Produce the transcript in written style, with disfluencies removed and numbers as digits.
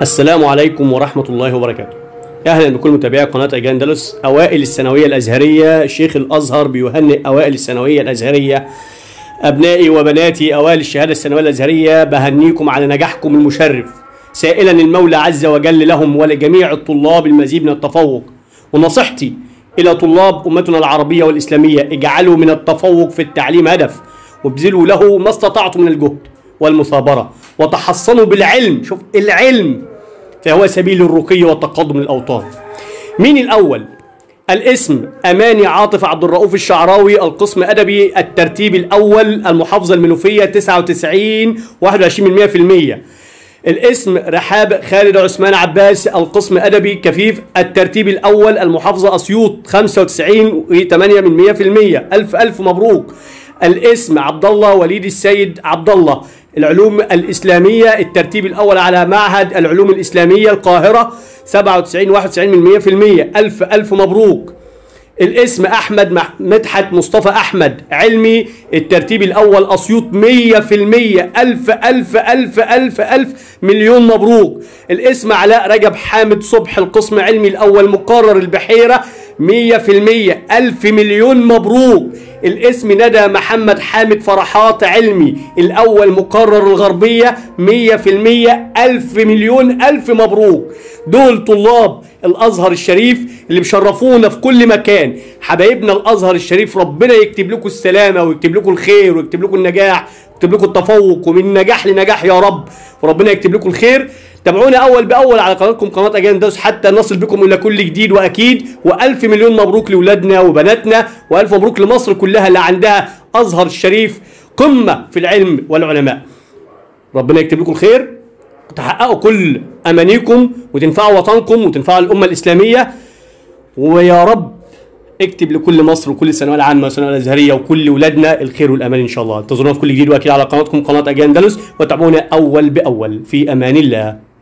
السلام عليكم ورحمة الله وبركاته. أهلا بكل متابعي قناة أجيال أندلس. أوائل الثانوية الأزهرية، شيخ الأزهر بيهنئ أوائل الثانوية الأزهرية. أبنائي وبناتي أوائل الشهادة الثانوية الأزهرية، بهنيكم على نجاحكم المشرف، سائلا المولى عز وجل لهم ولجميع الطلاب المزيد من التفوق. ونصيحتي إلى طلاب أمتنا العربية والإسلامية: اجعلوا من التفوق في التعليم هدف، وابذلوا له ما استطعتم من الجهد والمثابرة، وتحصنوا بالعلم. شوف العلم فهو سبيل الرقي والتقدم للأوطان. مين الأول؟ الاسم أماني عاطف عبد الرؤوف الشعراوي، القسم أدبي، الترتيب الأول، المحافظة المنوفية 99 21%. الاسم رحاب خالد عثمان عباس، القسم أدبي كفيف، الترتيب الأول، المحافظة أسيوط 95 8%. ألف مبروك. الاسم عبد الله وليد السيد عبد الله، العلوم الإسلامية، الترتيب الأول على معهد العلوم الإسلامية القاهرة 97 91%. ألف مبروك. الاسم أحمد مدحت مصطفى أحمد، علمي، الترتيب الأول أسيوط 100%. ألف مليون مبروك. الاسم علاء رجب حامد صبح، القسم علمي الأول مقرر البحيرة 100%. ألف مليون مبروك. الاسم ندى محمد حامد فرحات، علمي الأول مقرر الغربية 100%. ألف مليون ألف مبروك. دول طلاب الأزهر الشريف اللي بيشرفونا في كل مكان. حبايبنا الأزهر الشريف، ربنا يكتب لكم السلامة ويكتب لكم الخير ويكتب لكم النجاح ويكتب لكم التفوق، ومن نجاح لنجاح يا رب، وربنا يكتب لكم الخير. تابعونا أول بأول على قناتكم قناة أجيال أندلس حتى نصل بكم إلى كل جديد وأكيد. وألف مليون مبروك لأولادنا وبناتنا، وألف مبروك لمصر كلها اللي عندها أزهر الشريف قمة في العلم والعلماء. ربنا يكتب لكم الخير، تحققوا كل أمانيكم وتنفعوا وطنكم وتنفعوا الأمة الإسلامية، ويا رب اكتب لكل مصر وكل الثانويه العامه والثانويه الازهريه وكل ولادنا الخير والامان ان شاء الله. انتظرونا في كل جديد واكيد على قناتكم قناه أجيال أندلس، وتابعونا اول باول. في امان الله.